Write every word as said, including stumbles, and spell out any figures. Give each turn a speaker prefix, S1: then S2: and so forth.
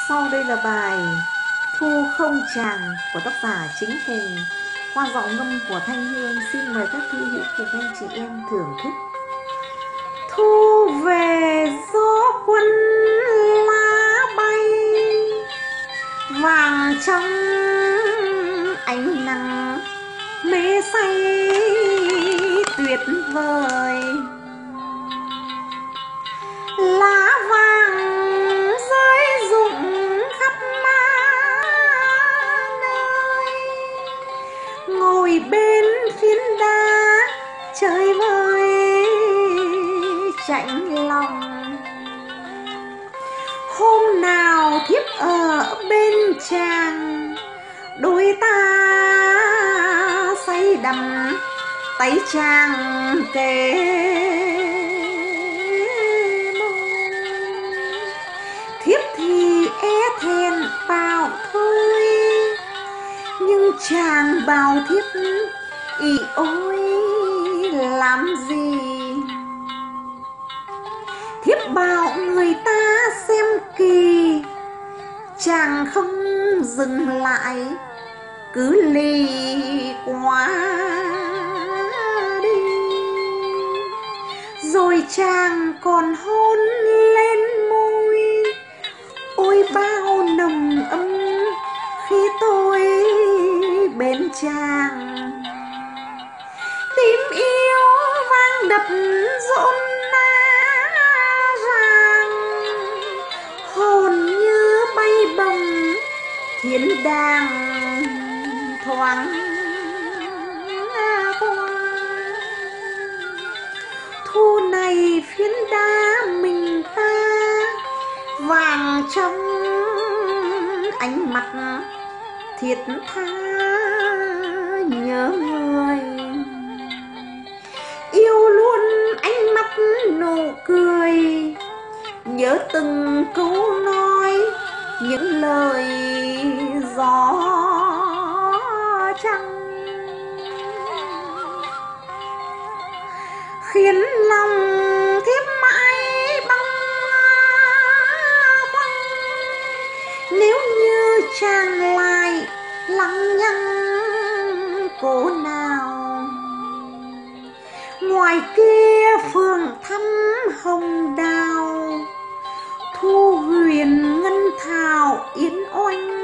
S1: Sau đây là bài Thu Không Tràng của tác giả Chính Phùng qua giọng ngâm của Thanh Hương. Xin mời các thư hữu cùng anh chị em thưởng thức. Thu về gió quân lá bay, vàng trong ánh nắng mê say tuyệt vời. Lá vàng rơi rụng khắp nơi, ngồi bên phiến đá chơi vơi chạnh lòng. Hôm nào thiếp ở bên chàng, đôi ta say đắm tay chàng kề môi. Thiếp thì e thẹn bảo thôi, nhưng chàng bảo thiếp ỷ ôi làm gì. Thiếp bảo người ta xem kỳ, chàng không dừng lại cứ lì quá đi. Rồi chàng còn hôn lên môi, ôi bao nồng ấm khi tôi bên chàng. Tim yêu vang đập rộn ràng, hồn như bay bồng thiên đàng thoáng qua. Thu này phiến đá mình ta, vàng trong ánh mặt thiệt tha nhớ người. Yêu luôn ánh mắt nụ cười, nhớ từng câu nói những lời gió trăng, khiến lòng thiếp mãi băng khoăn. Nếu như chàng lại lăng nhăng cố nào, ngoài kia phường thắm hồng đào, thu huyền ngân thảo yên oanh.